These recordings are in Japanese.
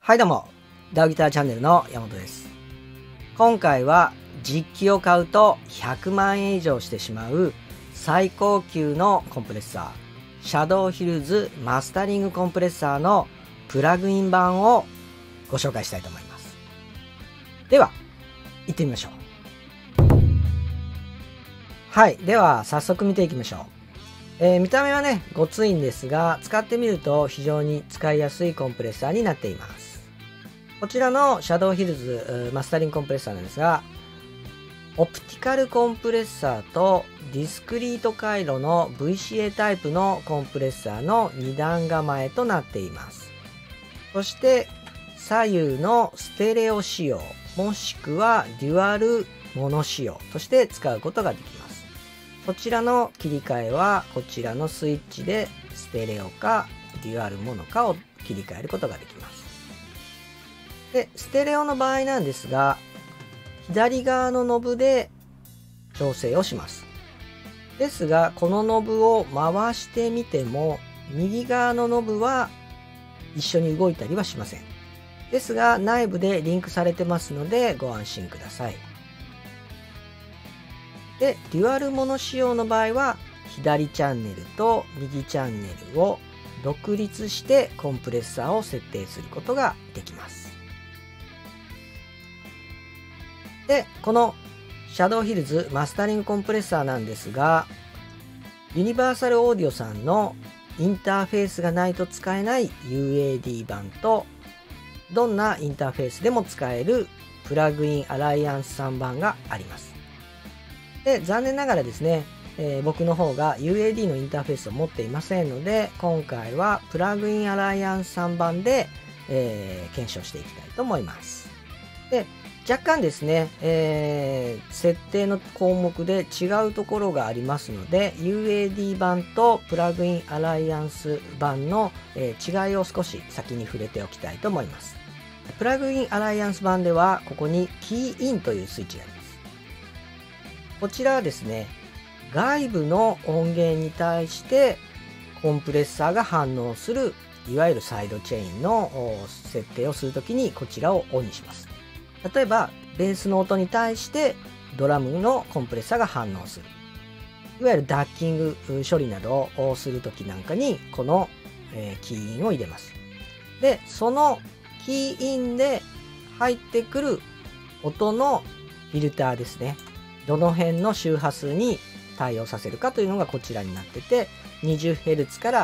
はいどうも、ダウギターチャンネルの山本です。今回は実機を買うと100万円以上してしまう最高級のコンプレッサー、シャドウヒルズマスタリングコンプレッサーのプラグイン版をご紹介したいと思います。では、行ってみましょう。はい、では早速見ていきましょう。見た目はね、ごついんですが、使ってみると非常に使いやすいコンプレッサーになっています。こちらのシャドウヒルズマスタリングコンプレッサーなんですが、オプティカルコンプレッサーとディスクリート回路の VCA タイプのコンプレッサーの2段構えとなっています。そして左右のステレオ仕様、もしくはデュアルモノ仕様として使うことができます。こちらの切り替えはこちらのスイッチでステレオかデュアルモノかを切り替えることができます。で、ステレオの場合なんですが、左側のノブで調整をします。ですが、このノブを回してみても、右側のノブは一緒に動いたりはしません。ですが、内部でリンクされてますのでご安心ください。で、デュアルモノ仕様の場合は、左チャンネルと右チャンネルを独立してコンプレッサーを設定することができます。で、このシャドウヒルズマスタリングコンプレッサーなんですが、ユニバーサルオーディオさんのインターフェースがないと使えない UAD 版と、どんなインターフェースでも使えるプラグインアライアンス3版があります。で、残念ながらですね、僕の方が UAD のインターフェースを持っていませんので、今回はプラグインアライアンス3版で、検証していきたいと思います。で、若干ですね、設定の項目で違うところがありますので、UAD 版とプラグインアライアンス版の、違いを少し先に触れておきたいと思います。プラグインアライアンス版では、ここにキーインというスイッチがあります。こちらはですね、外部の音源に対してコンプレッサーが反応する、いわゆるサイドチェーンの設定をするときにこちらをオンにします。例えば、ベースの音に対してドラムのコンプレッサーが反応する。いわゆるダッキング処理などをするときなんかに、この、キーインを入れます。で、そのキーインで入ってくる音のフィルターですね。どの辺の周波数に対応させるかというのがこちらになってて、20Hz から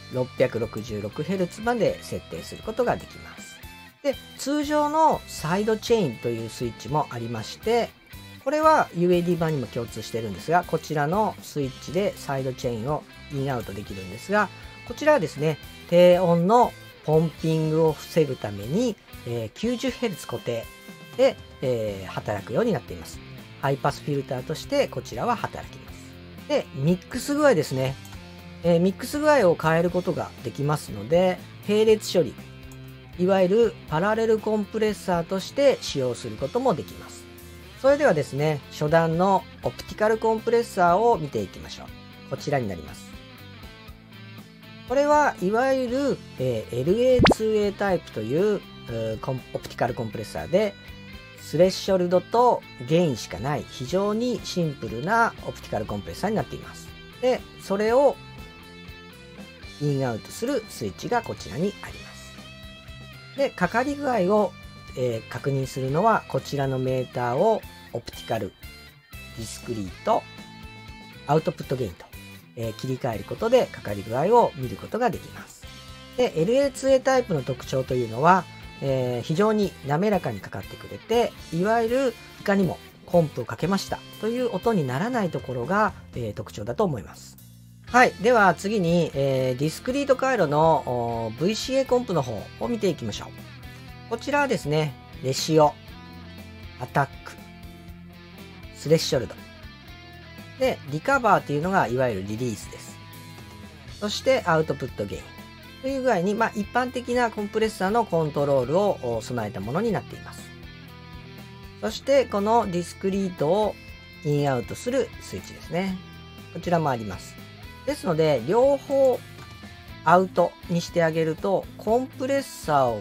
666Hz まで設定することができます。で、通常のサイドチェーンというスイッチもありまして、これは UAD 版にも共通してるんですが、こちらのスイッチでサイドチェーンをインアウトできるんですが、こちらはですね、低音のポンピングを防ぐために、90Hz 固定で、働くようになっています。ハイパスフィルターとしてこちらは働きます。で、ミックス具合ですね。ミックス具合を変えることができますので、並列処理、いわゆるパラレルコンプレッサーとして使用することもできます。それではですね、初段のオプティカルコンプレッサーを見ていきましょう。こちらになります。これはいわゆる、LA2A タイプというオプティカルコンプレッサーで、スレッショルドとゲインしかない非常にシンプルなオプティカルコンプレッサーになっています。で、それをインアウトするスイッチがこちらにあります。で、かかり具合を、確認するのはこちらのメーターをオプティカル、ディスクリート、アウトプットゲインと、切り替えることでかかり具合を見ることができます。で、LA2A タイプの特徴というのは、非常に滑らかにかかってくれて、いわゆるいかにもコンプをかけましたという音にならないところが、特徴だと思います。はい。では次に、ディスクリート回路の VCA コンプの方を見ていきましょう。こちらはですね、レシオ、アタック、スレッショルド。で、リカバーというのがいわゆるリリースです。そしてアウトプットゲイン。という具合に、一般的なコンプレッサーのコントロールを備えたものになっています。そして、このディスクリートをインアウトするスイッチですね。こちらもあります。ですので、両方アウトにしてあげると、コンプレッサーを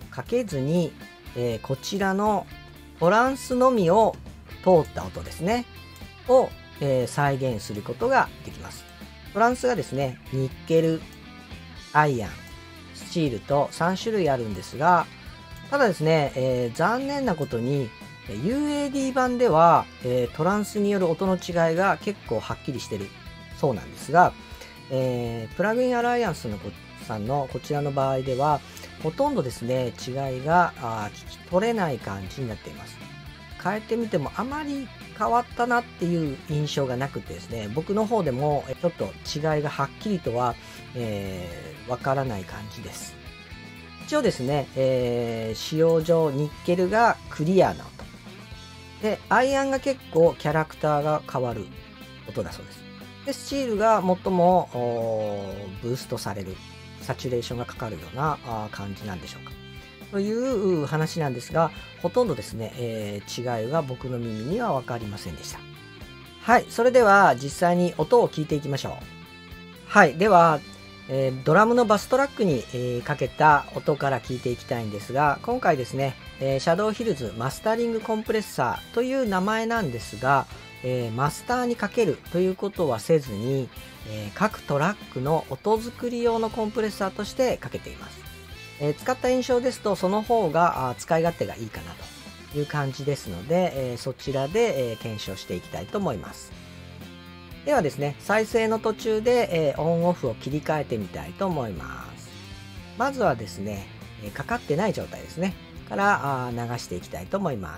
かけずに、こちらのトランスのみを通った音ですねを、再現することができます。トランスがですね、ニッケル、アイアン、スチールと3種類あるんですが、ただですね、残念なことに UAD 版では、トランスによる音の違いが結構はっきりしてるそうなんですが、プラグインアライアンスのさんのこちらの場合ではほとんどですね違いが聞き取れない感じになっています。変えてみてもあまり変わったなっていう印象がなくてですね、僕の方でもちょっと違いがはっきりとはわからない感じです。一応ですね、使用上ニッケルがクリアな音で、アイアンが結構キャラクターが変わる音だそうです。でスチールが最もブーストされる、サチュレーションがかかるような感じなんでしょうかという話なんですが、ほとんどですね、違いが僕の耳には分かりませんでした。はい、それでは実際に音を聞いていきましょう。はい、では、ドラムのバストラックに、かけた音から聞いていきたいんですが、今回ですね、シャドウヒルズマスタリングコンプレッサーという名前なんですが、マスターにかけるということはせずに、各トラックの音作り用のコンプレッサーとしてかけています。使った印象ですとその方が使い勝手がいいかなという感じですので、そちらで、検証していきたいと思います。ではですね、再生の途中で、オンオフを切り替えてみたいと思います。まずはですね、かかってない状態ですねから流していきたいと思います。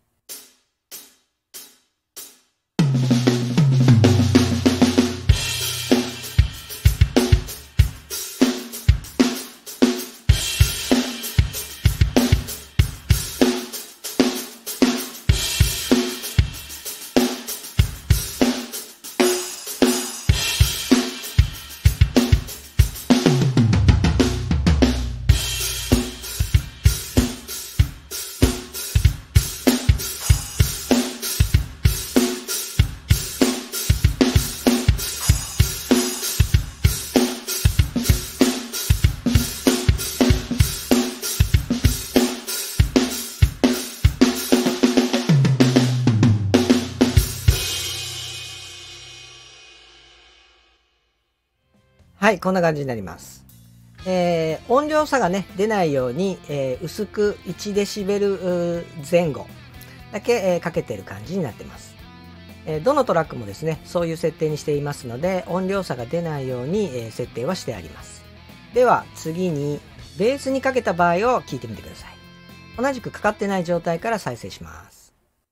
はい、こんな感じになります。音量差がね、出ないように、薄く1デシベル前後だけ、かけてる感じになってます。どのトラックもですね、そういう設定にしていますので、音量差が出ないように、設定はしてあります。では次に、ベースにかけた場合を聞いてみてください。同じくかかってない状態から再生します。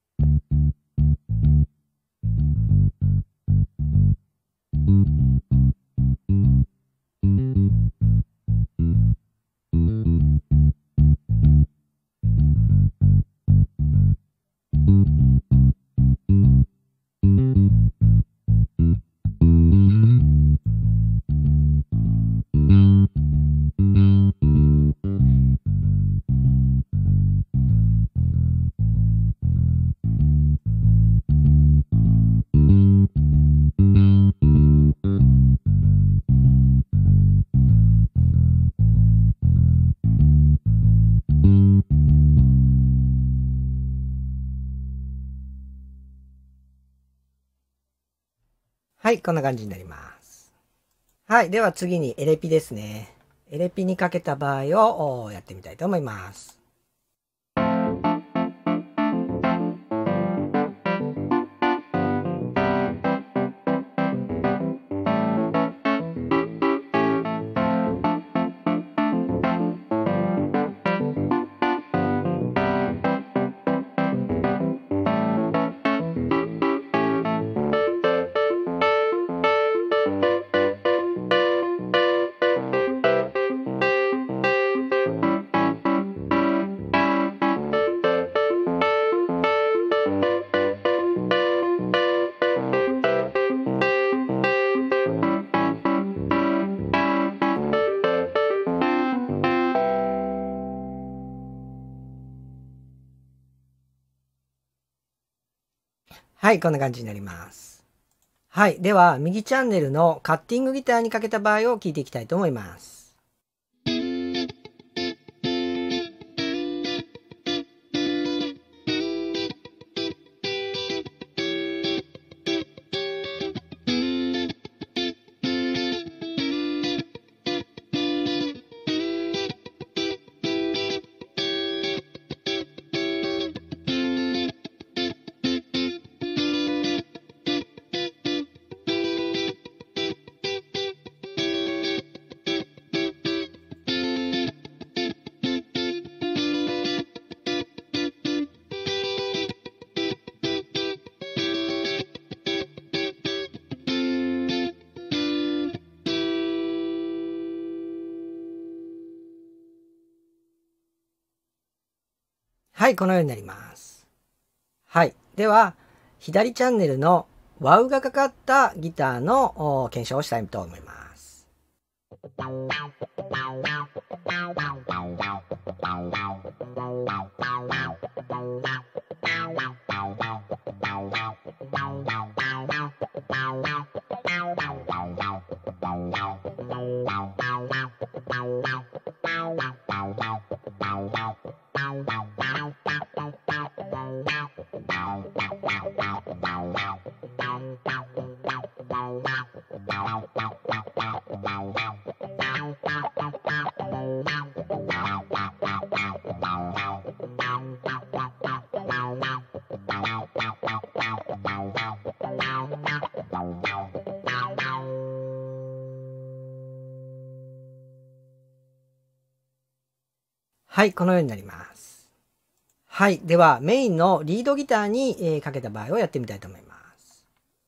はい、こんな感じになります。はい、では次にエレピですね。エレピにかけた場合をやってみたいと思います。はい、こんな感じになります。はい、では右チャンネルのカッティングギターにかけた場合を聞いていきたいと思います。 はい、このようになります。はい。では、左チャンネルのワウがかかったギターの検証をしたいと思います。はい、このようになります。はい、ではメインのリードギターに、かけた場合をやってみたいと思います。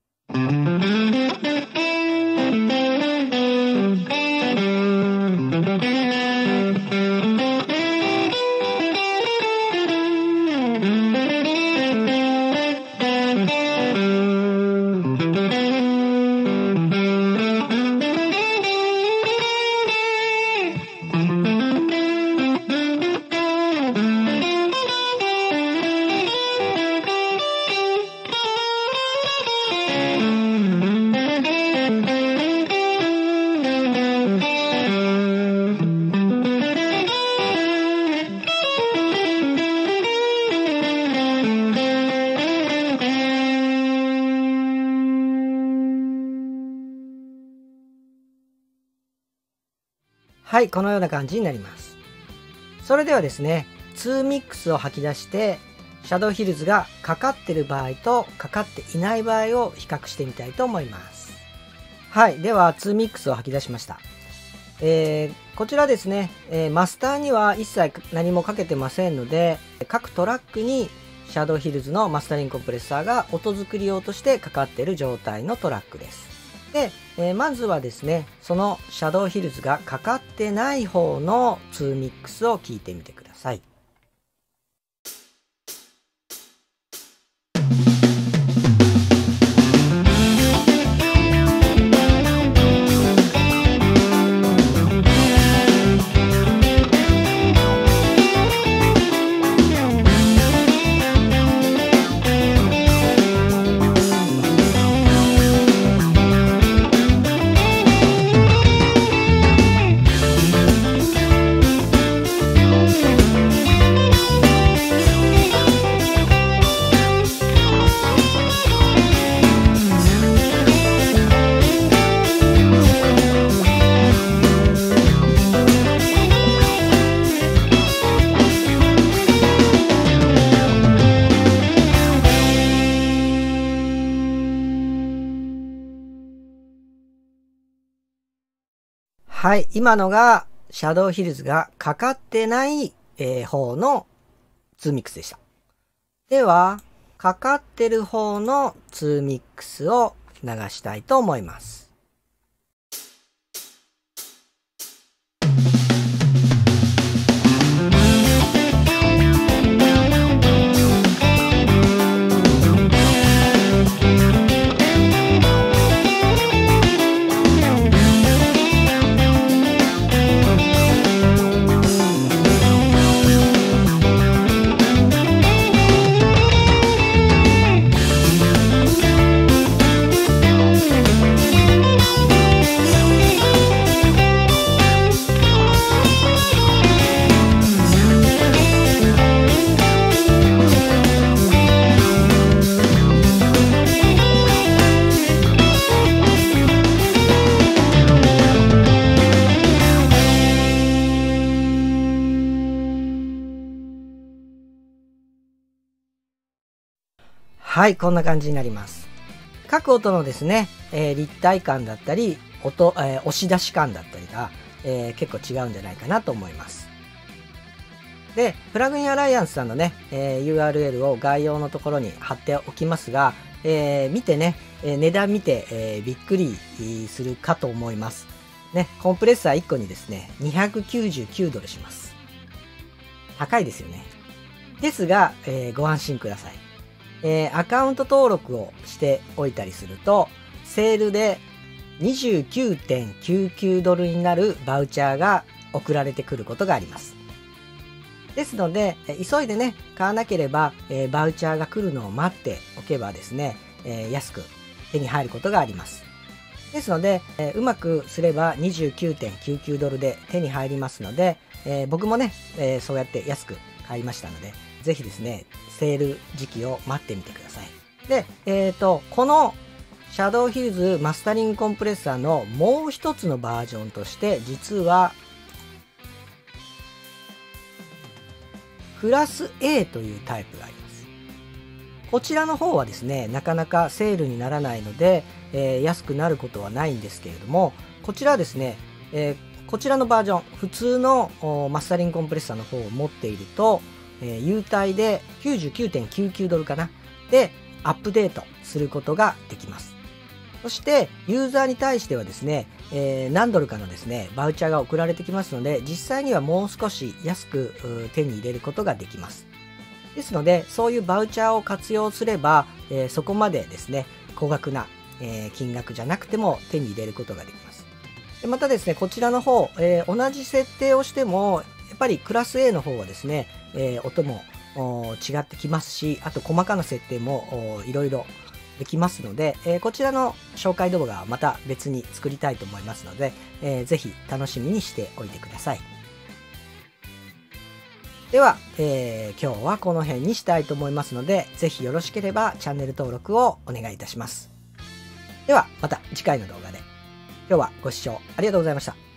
はい、このような感じになります。それではですね、2ミックスを吐き出して、シャドウヒルズがかかってる場合とかかっていない場合を比較してみたいと思います。はい、では2ミックスを吐き出しました。こちらですね、マスターには一切何もかけてませんので、各トラックにシャドウヒルズのマスタリングコンプレッサーが音作り用としてかかっている状態のトラックです。で、まずはですね、そのシャドウヒルズがかかってない方の2ミックスを聞いてみてください。はい、今のがシャドウヒルズがかかってない、方の2ミックスでした。では、かかってる方の2ミックスを流したいと思います。はい、こんな感じになります。各音のですね、立体感だったり、押し出し感だったりが、結構違うんじゃないかなと思います。で、プラグインアライアンスさんのね、URL を概要のところに貼っておきますが、見てね、値段見て、びっくりするかと思います。ね、コンプレッサー1個にですね、299ドルします。高いですよね。 ですが、ご安心ください。アカウント登録をしておいたりすると、セールで 29.99 ドルになるバウチャーが送られてくることがあります。ですので、急いでね、買わなければ、バウチャーが来るのを待っておけばですね、安く手に入ることがあります。ですので、うまくすれば 29.99 ドルで手に入りますので、僕もね、そうやって安く買いましたので、ぜひですね、セール時期を待ってみてください。で、このシャドウヒルズマスタリングコンプレッサーのもう一つのバージョンとして、実はクラス A というタイプがあります。こちらの方はですね、なかなかセールにならないので、安くなることはないんですけれども、こちらはですね、こちらのバージョン、普通のマスタリングコンプレッサーの方を持っていると、優待で 99.99 ドルかなでアップデートすることができます。そしてユーザーに対してはですね、何ドルかのですねバウチャーが送られてきますので、実際にはもう少し安く手に入れることができます。ですので、そういうバウチャーを活用すれば、そこまでですね高額な、金額じゃなくても手に入れることができます。でまたですね、こちらの方、同じ設定をしてもやっぱりクラス A の方はですね、音も違ってきますし、あと細かな設定もいろいろできますので、こちらの紹介動画はまた別に作りたいと思いますので、ぜひ楽しみにしておいてください。では、今日はこの辺にしたいと思いますので、ぜひよろしければチャンネル登録をお願いいたします。ではまた次回の動画で。今日はご視聴ありがとうございました。